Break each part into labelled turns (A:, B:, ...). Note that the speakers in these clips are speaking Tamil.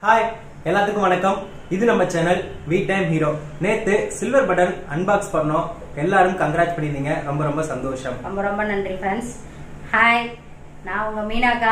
A: ஹாய் எல்லாத்துக்கும் வணக்கம். இது நம்ம சேனல் வி டைம் ஹீரோ. நேத்து சில்வர் பட்டன் அன்பாக்ஸ் பண்ணோம். எல்லாரும் கங்க்ராட் பண்ணிருந்தீங்க. ரொம்ப ரொம்ப சந்தோஷம்.
B: ரொம்ப ரொம்ப நன்றி ஃப்ரெண்ட்ஸ். ஹாய், நான் உங்க மீனாக்கா.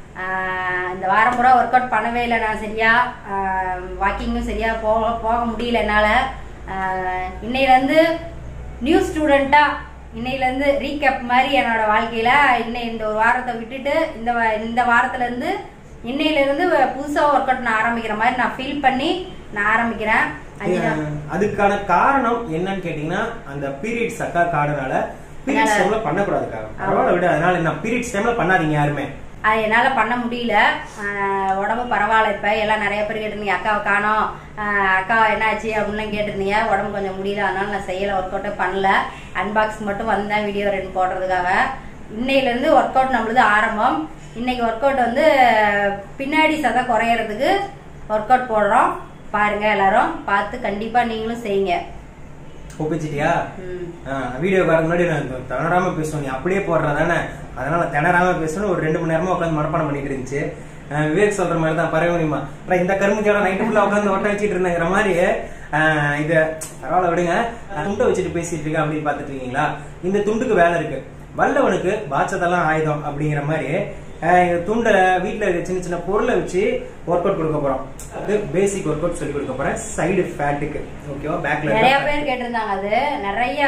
B: இந்த வாரம் பூரா ஒர்க் அவுட் பண்ணவே இல்லை. நான் சரியா வாக்கிங்கும் சரியா போக முடியல என்னால. இன்னையிலேருந்து நியூ ஸ்டூடெண்டா இன்னையிலேருந்து ரீகேப் மாதிரி என்னோட வாழ்க்கையில இந்த ஒரு வாரத்தை விட்டுட்டு இந்த வாரத்துல இருந்து இன்னையிலிருந்து புதுசா ஒர்க் அவுட் நான் ஆரம்பிக்கிற மாதிரி நான் ஃபீல் பண்ணி நான் ஆரம்பிக்கிறேன்.
A: அதுக்கான காரணம் என்னன்னு கேட்டீங்கன்னா, அந்த பீரியட்ஸ் அக்கா காரணனால பீரியட்ஸ் டைம்ல பண்ணக்கூடாது. பரவாயில்ல விட, அதனால என்ன பீரியட்ஸ் டைம்ல பண்ணாதீங்க யாருமே.
B: அது என்னால பண்ண முடியல. உடம்பு பரவாயில்ல. இப்ப எல்லாம் நிறைய பேர் கேட்டிருந்தீங்க, அக்காவை காணோம், அக்கா என்னாச்சு அப்படின்னு கேட்டிருந்தீங்க. உடம்பு கொஞ்சம் முடியல, அதனால நான் செய்யல, ஒர்க் அவுட்டே பண்ணல. அன்பாக்ஸ் மட்டும் வந்தேன் வீடியோ 2 போடுறதுக்காக. இன்னையில இருந்து ஒர்க் அவுட் நம்மளது ஆரம்பம். இன்னைக்கு ஒர்க் அவுட் வந்து பின்னாடி சதை குறையறதுக்கு ஒர்க் அவுட் போடுறோம். பாருங்க, எல்லாரும் பார்த்து கண்டிப்பா நீங்களும் செய்யுங்க.
A: ஒப்பிச்சிட்டியா? வீடியோ வரதுக்கு முன்னாடி நான் திணறாம பேசுவோம், நீ அப்படியே போடுறதானே, அதனால திணறாம பேசணும். ஒரு 2 மணி நேரமா உட்காந்து மனப்பாடம் பண்ணிட்டு இருந்துச்சு. விவேக் சொல்ற மாதிரி தான், பரவ முடியுமா இந்த கரும்புத்தியோட நைட்டு ஃபுல்லா உட்காந்து ஒட்ட வச்சுட்டு இருந்தேங்கிற மாதிரி. இது பரவாயில்ல விடுங்க, துண்டை வச்சுட்டு பேசிட்டு இருக்கேன் அப்படின்னு பாத்துட்டு இருக்கீங்களா? இந்த துண்டுக்கு வேலை இருக்கு. வல்லவனுக்கு பாச்சதெல்லாம் ஆயுதம் அப்படிங்கிற மாதிரி துண்டை வீட்டுல சின்ன சின்ன பொருளை வச்சு ஒர்க் அவுட் கொடுக்க போறோம். அது பேசிக் ஒர்க் அவுட் சொல்லி கொடுக்க போறேன். சைடு ஃபேட்டுக்கு ஓகேவா? பேக்ல
B: நிறைய பேர் கேட்டிருந்தாங்க. அது நிறைய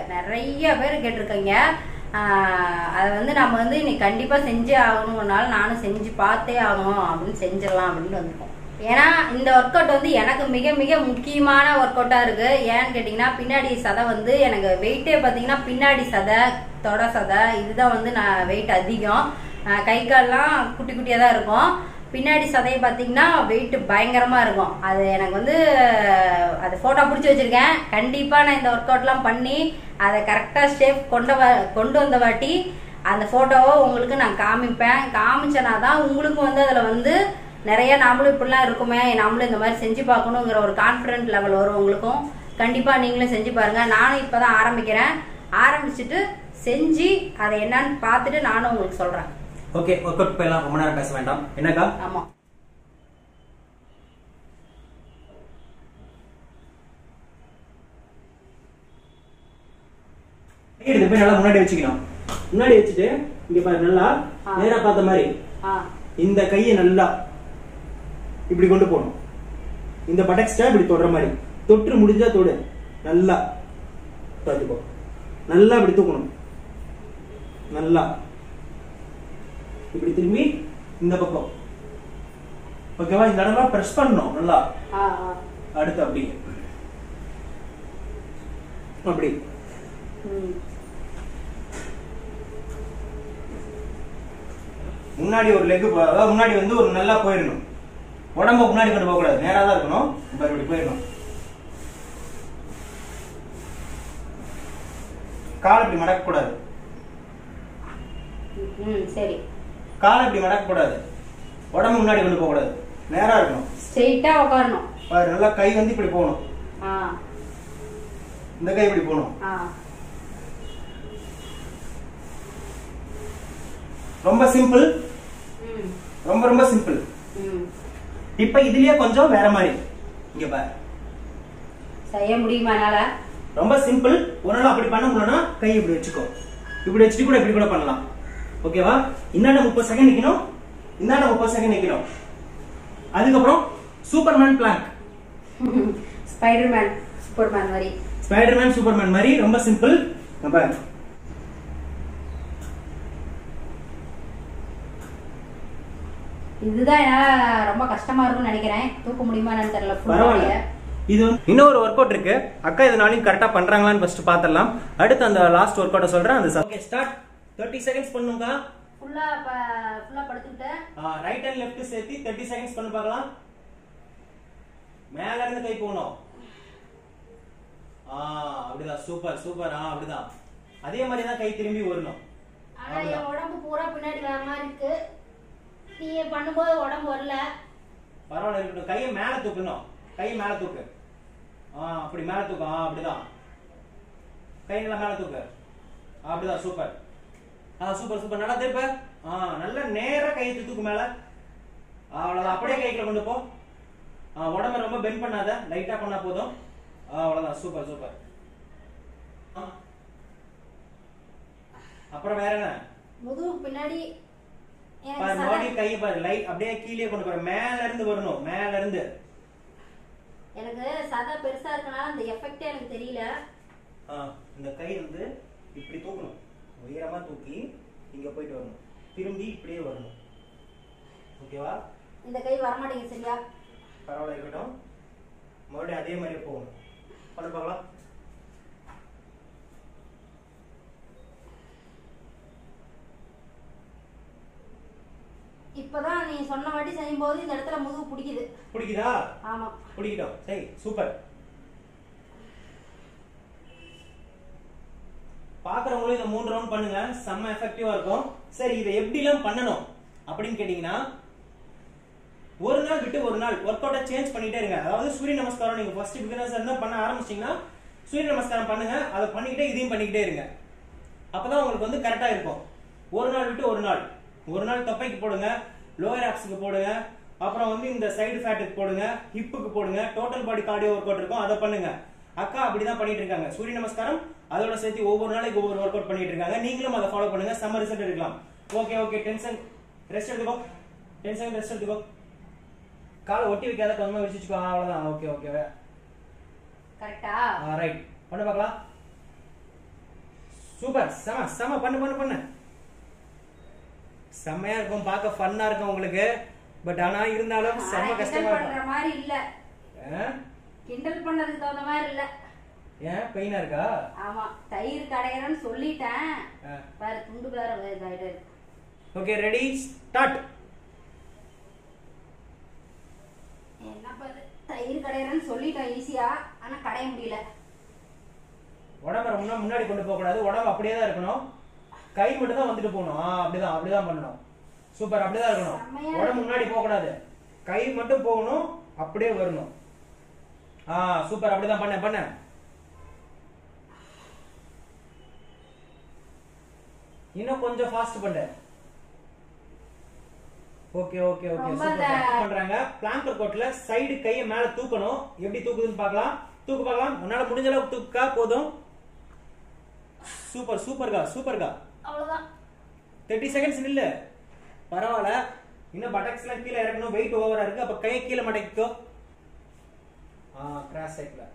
B: பேர் கேட்டிருக்கீங்க. அதை வந்து நம்ம வந்து இன்னைக்கு கண்டிப்பா செஞ்சே ஆகணும்னால நானும் செஞ்சு பார்த்தே ஆகணும் அப்படின்னு செஞ்சிடலாம் அப்படின்னு வந்துருக்கோம். ஏன்னா இந்த ஒர்க் அவுட் வந்து எனக்கு மிக மிக முக்கியமான ஒர்க் அவுட்டா இருக்கு. ஏன்னு கேட்டீங்கன்னா, பின்னாடி சதை வந்து எனக்கு வெயிட்டே பாத்தீங்கன்னா பின்னாடி சதை, தொட சதை, இதுதான் வந்து நான் வெயிட் அதிகம். கை கால்லாம் குட்டி குட்டியா தான் இருக்கும். பின்னாடி சதையை பார்த்தீங்கன்னா வெயிட் பயங்கரமா இருக்கும். அது எனக்கு வந்து அது போட்டோ பிடிச்சி வச்சிருக்கேன். கண்டிப்பா நான் இந்த ஒர்க் அவுட்லாம் பண்ணி அதை கரெக்டா ஷேப் கொண்டு வந்த வாட்டி அந்த போட்டோவை உங்களுக்கு நான் காமிப்பேன். காமிச்சேனா தான் உங்களுக்கு வந்து அதுல வந்து நிறைய நாமளும் இப்படிலாம் இருக்குமே, நாமளும் இந்த மாதிரி செஞ்சு பார்க்கணுங்கிற ஒரு கான்பிடன்ட் லெவல் வரும் உங்களுக்கும். கண்டிப்பா நீங்களும் செஞ்சு பாருங்க. நானும் இப்பதான் ஆரம்பிக்கிறேன். ஆரம்பிச்சுட்டு செஞ்சு அதை என்னன்னு பார்த்துட்டு நானும் உங்களுக்கு சொல்றேன்.
A: ஓகே, ஒர்க் அவுட் போயலாம். ரொம்ப நேரம் பேச வேண்டாம். என்னக்கா?
B: ஆமா,
A: எடுத்து போய் நல்லா முன்னாடி வச்சுக்கணும். முன்னாடி வச்சுட்டு இங்க பாரு, நல்லா நேரா பார்த்த மாதிரி இந்த கையை நல்லா இப்படி கொண்டு போகணும். இந்த பட்டக்ஸ்டா இப்படி தொடுற மாதிரி தொற்று முடிஞ்சா தொடு. நல்லா பார்த்துக்கோ. நல்லா இப்படி தூக்கணும். நல்லா இப்படி திரும்பி இந்த பக்கம். ஓகேவா? இந்த இடம்லாம் பிரஸ் பண்ணணும் நல்லா. அடுத்து அப்படி அப்படி முன்னாடி ஒரு லெக், முன்னாடி வந்து ஒரு நல்லா போயிடணும். உடம்ப முன்னாடி கொண்டு போக கூடாது, நேரா தான் இருக்கணும். இப்படி போயிடணும். கால் இப்படி மடக்க கூடாது.
B: சரி,
A: கால் இப்படி மடக்க கூடாது. உடம்பு முன்னாடி கொண்டு போக கூடாது, நேரா இருக்கணும்.
B: ஸ்ட்ரைட்டா உட்காரணும்.
A: பாரு, நல்லா கை வந்து இப்படி போகணும். இந்த கை இப்படி போகணும். ரொம்ப சிம்பிள், ரொம்ப ரொம்ப சிம்பிள். இப்ப இதுலயே கொஞ்சம் வேற மாதிரி. இங்க பாரு,
B: செய்ய முடியுமா என்னால?
A: ரொம்ப சிம்பிள். ஒரு நாள் அப்படி பண்ண முடியலன்னா கை இப்படி வச்சுக்கோ. இப்படி வச்சுட்டு கூட இப்படி கூட பண்ணலாம். ஓகேவா? இன்னாண்ட 30 செகண்ட் நிக்கணும், இன்னாண்ட 30 செகண்ட் நிக்கணும். அதுக்கப்புறம் சூப்பர்மேன் பிளாங்க்.
B: ஸ்பைடர்மேன் சூப்பர்மேன் மாதிரி.
A: ஸ்பைடர்மேன் சூப்பர்மேன் மாதிரி ரொம்ப சிம்பிள். பாரு,
B: இதுதான் ரொம்ப கஷ்டமா இருக்கும்னு நினைக்கிறேன். தூக்க முடியுமா என்னன்னு தெரியல.
A: பரவாயில்ல. இது இன்னொரு ஒர்க் அவுட் இருக்கு. அக்கா இதனாலையும் கரெக்டா பண்றாங்களான்னு ஃபர்ஸ்ட் பாத்துடலாம். அடுத்து அந்த லாஸ்ட் ஒர்க் அவுட் சொல்றேன். அந்த ஓகே, ஸ்டார்ட். 30 செகண்ட்ஸ் பண்ணுங்க.
B: ஃபுல்லா படுத்துட்டு
A: ரைட் அண்ட் லெஃப்ட் சேர்த்து 30 செகண்ட்ஸ் பண்ணு பார்க்கலாம். மேல இருந்து கை போகணும். அப்படிதான். Super super. அப்படிதான். அதே மாதிரி தான் கை திரும்பி வரணும்.
B: ஆனா என் உடம்பு பூரா பின்னாடி வர மாதிரி இருக்கு. நீ பண்ணும்போது உடம்பு வரல.
A: பரவாயில்ல, இருக்கட்டும். கையை மேல தூக்கணும். கையை மேல தூக்கு. அப்படி மேல தூக்கு. அப்படிதான். கை நல்லா மேல தூக்கு. அப்படிதான். சூப்பர். Super super. நல்லா திருப்ப. நல்ல நேரா கையை தூக்கு மேல. அவ்வளவுதான். அப்படியே கைக்குள்ள கொண்டு போ. உடம்ப ரொம்ப பெண்ட் பண்ணாத, லைட்டா பண்ணா போதும். அவ்வளவுதான். Super super. அப்புறம் வேற என்ன?
B: முதுகு பின்னாடி
A: பாடி கை பாரு, லைட் அப்படியே கீழே கொண்டு போற, மேல இருந்து வரணும், மேல இருந்து.
B: எனக்கு சதை பெருசா இருக்கனால அந்த எஃபெக்டே எனக்கு தெரியல.
A: இந்த கை வந்து இப்படி தூக்கணும், உயரமா தூக்கி இங்க போயிட்டு வரணும், திரும்பி இப்படியே வரணும். ஓகேவா?
B: இந்த கை வர மாட்டேங்குது. சரியா?
A: பரவாயில்ல, இருக்கட்டும். மறுபடியும் அதே மாதிரியே போகணும். பண்ண பார்க்கலாம்.
B: இப்பதான் நீ சொன்ன வாட்டி செய்யும் போது இந்த இடத்துல முதுகு பிடிக்குது.
A: பிடிக்குதா?
B: ஆமா,
A: பிடிக்கட்டும். சரி, சூப்பர். பாக்குறவங்களும் இந்த 3 ரவுண்ட் பண்ணுங்க, செம்ம எஃபெக்டிவா இருக்கும். சரி, இதை எப்படி எல்லாம் பண்ணணும் அப்படின்னு கேட்டீங்கன்னா, ஒரு நாள் விட்டு ஒரு நாள் ஒர்க் அவுட்டை சேஞ்ச் பண்ணிட்டே இருங்க. அதாவது சூரிய நமஸ்காரம் நீங்க ஃபர்ஸ்ட் பிகினர்ஸ் இருந்தா பண்ண ஆரம்பிச்சீங்கன்னா சூரிய நமஸ்காரம் பண்ணுங்க, அதை பண்ணிக்கிட்டே இதையும் பண்ணிக்கிட்டே இருங்க. அப்பதான் உங்களுக்கு வந்து கரெக்டா இருக்கும். ஒரு நாள் விட்டு ஒரு நாள், ஒரு நாள் தொப்பைக்கு போடுங்க, லோயர் ஆப்ஸ்க்கு போடுங்க, அப்புறம் வந்து இந்த சைடு ஃபேட்டுக்கு போடுங்க, ஹிப்புக்கு போடுங்க, total body cardio work out இருக்கும், அதை பண்ணுங்க. அக்கா அப்படிதான் பண்ணிட்டு இருக்காங்க. சூரிய நமஸ்காரம் அதோட சேர்த்து ஒவ்வொரு நாளைக்கு ஒவ்வொரு ஒர்க் அவுட் பண்ணிட்டு இருக்காங்க. நீங்களும் அதை ஃபாலோ பண்ணுங்க, செம்ம ரிசல்ட் எடுக்கலாம். ஓகே ஓகே, டென்ஷன் ரெஸ்ட் எடுத்துக்கோ, டென்ஷன் ரெஸ்ட் எடுத்துக்கோ. காலை ஒட்டி வைக்காத, கொஞ்சமா விரிச்சுக்கோ. அவ்வளவுதான். ஓகே ஓகே,
B: கரெக்ட்டா?
A: ரைட். பண்ண பார்க்கலாம். சூப்பர், செம செம. பண்ணு பண்ணு பண்ணு. செம்மையா இருக்கும், பார்க்க ஃபன்னா இருக்கும் உங்களுக்கு. பட் ஆனா இருந்தாலும் செம்ம கஷ்டமா
B: பண்ற மாதிரி இல்ல. கிண்டல் பண்றதுக்கு தகுந்த மாதிரி இல்ல.
A: ஏன் பெயினா இருக்கா?
B: ஆமா, தயிர் கடையறன்னு சொல்லிட்டேன். பாரு, துண்டு வேற இதாயிட்டு.
A: Okay, ready, start.
B: என்ன பாரு, தயிர் கடையறன்னு சொல்லிட்டேன் ஈஸியா, ஆனா கடைய முடியல.
A: உடம்ப முன்னாடி கொண்டு போக கூடாது, உடம்பு அப்படியே தான் இருக்கணும். கை மட்டும் தான் வந்துட்டு போகணும். அப்படிதான் அப்படிதான் பண்ணணும். சூப்பர், அப்படிதான் இருக்கணும். உடம்பு முன்னாடி போக கூடாது, கை மட்டும் போகணும், அப்படியே வரணும். சூப்பர், அப்படிதான் பண்ண பண்ண. இன்னும் கொஞ்சம் ஃபாஸ்ட் பண்ணு. ஓகே ஓகே ஓகே, சூப்பர் பண்றாங்க. பிளாங்க் ஒர்க் அவுட்ல சைடு கையை மேல தூக்கணும். எப்படி தூக்குதுன்னு பார்க்கலாம். தூக்கு பார்க்கலாம். உன்னால முடிஞ்ச அளவுக்கு தூக்கா போதும். சூப்பர் சூப்பர்கா சூப்பர்கா.
B: அவ்வளவுதான்.
A: 30 செகண்ட்ஸ் நில்லு. பரவாயில்ல. இன்னும் பட்டக்ஸ் எல்லாம் கீழே இறக்கணும், வெயிட் ஓவரா இருக்கு. அப்ப கை கீழே மடக்கிக்கோ. கிராஸ் சைட்ல.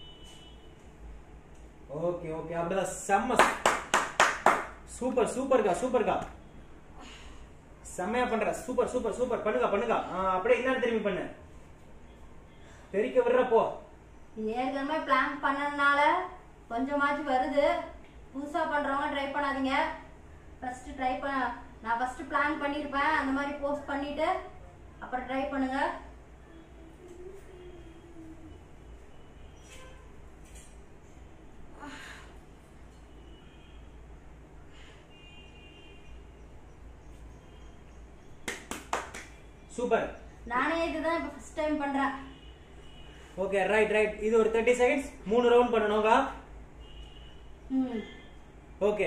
A: ஓகே ஓகே, அப்படிதான். செம்ம சூப்பர் சூப்பர்கா சூப்பர்கா. செம்மையா பண்ற. Super super super. பண்ணுங்க பண்ணுங்க. அப்படியே இன்னும் திரும்பி பண்ணு. தெரிக்க விடுறப்போ.
B: ஏற்கனவே பிளான் பண்ணனால கொஞ்சமாச்சும் வருது. புதுசா பண்றவங்க ட்ரை பண்ணாதீங்க. ஃபர்ஸ்ட் ட்ரை பண்ண, நான் ஃபர்ஸ்ட் பிளான் பண்ணிருப்பேன், அந்த மாதிரி போஸ்ட் பண்ணிட்டு அப்புறம் ட்ரை பண்ணுங்க.
A: சூப்பர்.
B: நானே இதுதான் இப்ப ஃபர்ஸ்ட் டைம் பண்றேன்.
A: Okay, right right. இது ஒரு 30 செகண்ட்ஸ் 3 ரவுண்ட் பண்ணனும்ங்க. ஓகே.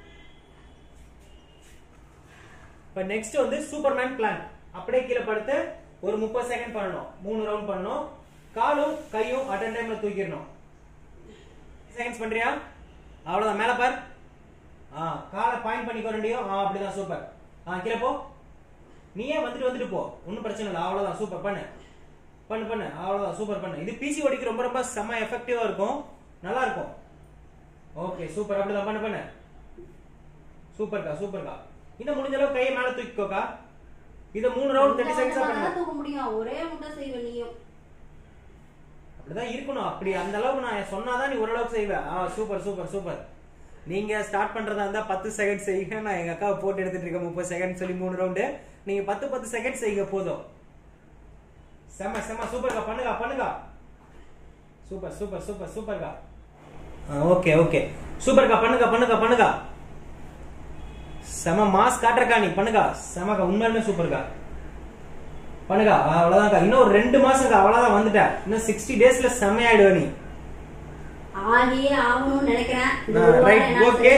A: இப்ப நெக்ஸ்ட் வந்து சூப்பர்மேன் பிளாங்க். அப்படியே கீழ படுத்து ஒரு 30 செகண்ட் பண்ணனும். 3 ரவுண்ட் பண்ணனும். காலும் கையும் அட் a டைம்ல தூக்கிரணும். செகண்ட்ஸ் பண்றியா? அவ்வளவுதான். மேல பார். காலை பாயிண்ட் பண்ணிக்கோ ரெண்டையும். அப்படிதான். சூப்பர். கீழ போ. நீயே வந்துட்டு போ, ஒன்னும் பிரச்சனை இல்லை. அவ்வளவுதான். சூப்பர். பண்ணு பண்ணு பண்ணு. அவ்வளவுதான். சூப்பர் பண்ணு. இது பிசிஓடிக்கு ரொம்ப ரொம்ப செம்ம எஃபெக்டிவா இருக்கும், நல்லா இருக்கும். Okay, super. அப்படிதான். பண்ணு பண்ணு. சூப்பர்க்கா சூப்பர்க்கா. இன்னும் முடிஞ்ச அளவுக்கு கையை மேல தூக்கிக்கோக்கா. இத 3 ரவுண்ட் 30 செகண்ட்ஸ் பண்ணு.
B: தூக்க முடியும், ஒரே முட்டை செய்வே நீயும்.
A: அப்படிதான் இருக்கணும். அப்படி அந்த அளவுக்கு நான் சொன்னாதான் நீ ஓரளவுக்கு செய்வே. Super super super. நீங்க ஸ்டார்ட் பண்றதா இருந்தா 10 செகண்ட் செய்யுங்க. நான் எங்க அக்காவை போட்டு எடுத்துட்டு இருக்கேன் 30 செகண்ட் சொல்லி 3 ரவுண்டு. நீங்க 10 செகண்ட் செய்யுங்க போதும். செம செம. சூப்பர்க்கா. பண்ணுங்க பண்ணுங்க. சூப்பர் சூப்பர் சூப்பர் சூப்பர்க்கா. ஓகே ஓகே, சூப்பர்க்கா. பண்ணுங்க பண்ணுங்க பண்ணுங்க. செம மாஸ் காட்டுறக்கா நீ. பண்ணுங்க. செமக்கா, உண்மையுமே சூப்பர்க்கா. பண்ணுங்க. அவ்வளவுதான்க்கா. இன்னும் ஒரு 2 மாசம்க்கா. அவ்வளவுதான், வந்துட்ட. இன்னும் 60 டேஸ்ல செம்மையாயிடுவ நீ. Right okay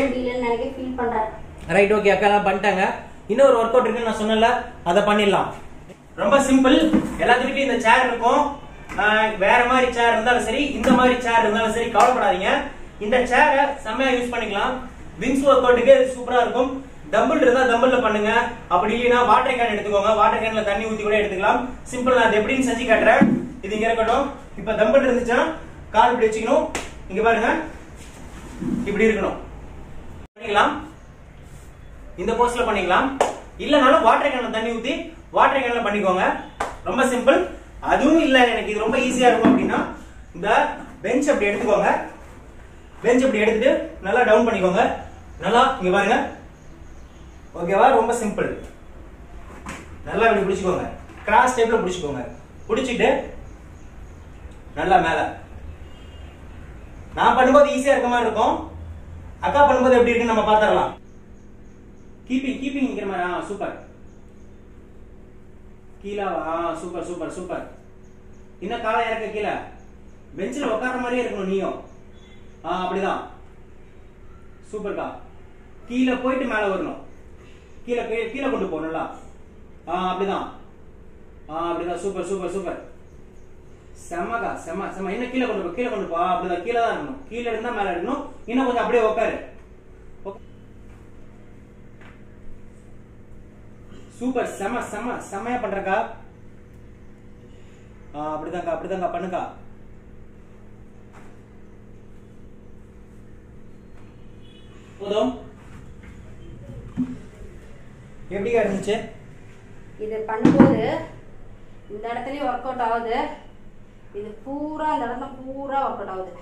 A: right okay. அக்கா தான் பண்ணிட்டாங்க. இன்னொரு ஒர்க் அவுட் இருக்கு நான் சொன்னல, அதை பண்ணிடலாம். ரொம்ப சிம்பிள். எல்லாத்துக்கிட்டையும் இந்த சேர் இருக்கும். வேற மாதிரி சேர் இருந்தாலும் சரி, இந்த மாதிரி சேர் இருந்தாலும் சரி, கவலைப்படாதீங்க. இந்த சேரை செம்மையா யூஸ் பண்ணிக்கலாம். விங்ஸ் ஒர்க் அவுட்டுக்கு சூப்பரா இருக்கும். டம்பிள் இருந்தா டம்பிள்ல பண்ணுங்க. அப்படி இல்லைன்னா வாட்டர் கேன் எடுத்துக்கோங்க. வாட்டர் கேன்ல தண்ணி ஊத்தி கூட எடுத்துக்கலாம். சிம்பிள். நான் அது எப்படின்னு செஞ்சு காட்டுறேன். இது இங்க இருக்கட்டும். இப்ப டம்பிள் இருந்துச்சுன்னா கால் இப்படி வச்சுக்கணும். இங்க பாருங்க, இப்படி இருக்கணும். பண்ணிக்கலாம். இந்த போஸ்ட்ல பண்ணிக்கலாம். இல்லனாலும் வாட்டர் கேன்ல தண்ணி ஊத்தி வாட்டர் கேன்ல பண்ணிக்கோங்க. ரொம்ப சிம்பிள். அதுவும் இல்ல எனக்கு இது ரொம்ப ஈஸியா இருக்கும் அப்படின்னா இந்த பெஞ்ச் அப்படி எடுத்துக்கோங்க. பெஞ்ச் அப்படி எடுத்துட்டு நல்லா டவுன் பண்ணிக்கோங்க. நல்லா இங்க பாருங்க. ஓகேவா? ரொம்ப சிம்பிள். நல்லா இப்படி பிடிச்சுக்கோங்க. கிராஸ் டைப்ல பிடிச்சுக்கோங்க. பிடிச்சிட்டு நல்லா மேல. நான் பண்ணும்போது ஈஸியா இருக்க மாதிரி இருக்கும். அக்கா பண்ணும்போது எப்படி இருக்குன்னு நம்ம பாத்துறலாம். கீப்பிங் நிக்கிற மாதிரி. சூப்பர். கீழவா? Super super super. இன்னும் காலை இறக்க கீழே. பெஞ்சில் உட்கார மாதிரியே இருக்கணும் நீயும். அப்படிதான். சூப்பர்க்கா. கீழே போயிட்டு மேல வரணும். கீழே கீழே கொண்டு போ. நல்லா. அப்படிதான். அப்படிதான். Super super super. செம்மக்கா. செம்ம செம்ம. இன்னும் கீழே கொண்டு போ. கீழே கொண்டு போ. அப்படிதான். கீழே தான் இருக்கணும். கீழே இருந்தா மேல இருக்கணும். இன்னும் கொஞ்சம் அப்படியே உட்காரு. சூப்பர். செம செம செமையா பண்றக்கா. அப்படிதான்க்கா. அப்படிதான்க்கா. பண்ணுக்கா. போதும். எப்படிக்கா இருந்துச்சு?
B: இது பண்ணும்போது இந்த இடத்துலயும் ஒர்க் அவுட் ஆகுது. இது பூரா இந்த இடத்துல பூரா ஒர்க் அவுட் ஆகுது.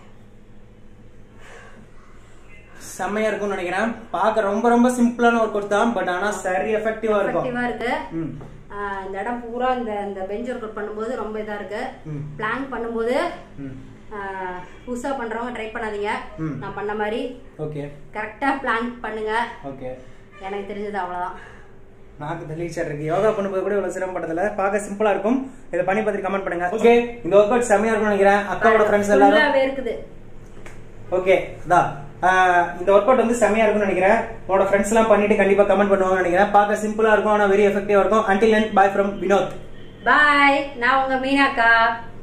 A: செம்மையா இருக்கும்னு நினைக்கிறேன். பார்க்க ரொம்ப ரொம்ப சிம்பிளான ஒர்க் அவுட் தான். பட் ஆனா சரி எஃபெக்டிவா இருக்கும்.
B: எஃபெக்டிவா இருக்கு. இந்த இடம் பூரா இந்த பெஞ்ச் ஒர்க் அவுட் பண்ணும்போது ரொம்ப இதா இருக்கு. பிளாங்க் பண்ணும்போது புதுசா பண்றவங்க ட்ரை பண்ணாதீங்க. நான் பண்ண மாதிரி
A: ஓகே
B: கரெக்டா பிளாங்க் பண்ணுங்க.
A: ஓகே.
B: எனக்கு தெரிஞ்சது அவ்வளவுதான்.
A: நாக்கு தெளிச்சர் இருக்கு. யோகா பண்ணும்போது கூட இவ்வளவு சிரமப்பட்டதுல பார்க்க சிம்பிளா இருக்கும். இதை பண்ணி பார்த்துட்டு கமெண்ட் பண்ணுங்க. ஓகே. இந்த ஒர்க் அவுட் செம்மையா இருக்கும்னு நினைக்கிறேன். அக்காவோட ஃப்ரெண்ட்ஸ் எல்லாரும்
B: இருக்குது.
A: ஓகே. அதான் இந்த ஒர்க் அவுட் வந்து செம்மையா இருக்கும்னு நினைக்கிறேன். உங்களோட ஃப்ரெண்ட்ஸ் எல்லாம் பண்ணிட்டு கண்டிப்பா கமெண்ட் பண்ணுவாங்கன்னு நினைக்கிறேன். பார்க்க சிம்பிளா இருக்கும், ஆனா வெரி எஃபெக்டிவா இருக்கும். Until then, bye from Vinod.
B: Bye. நான் உங்க மீனாக்கா.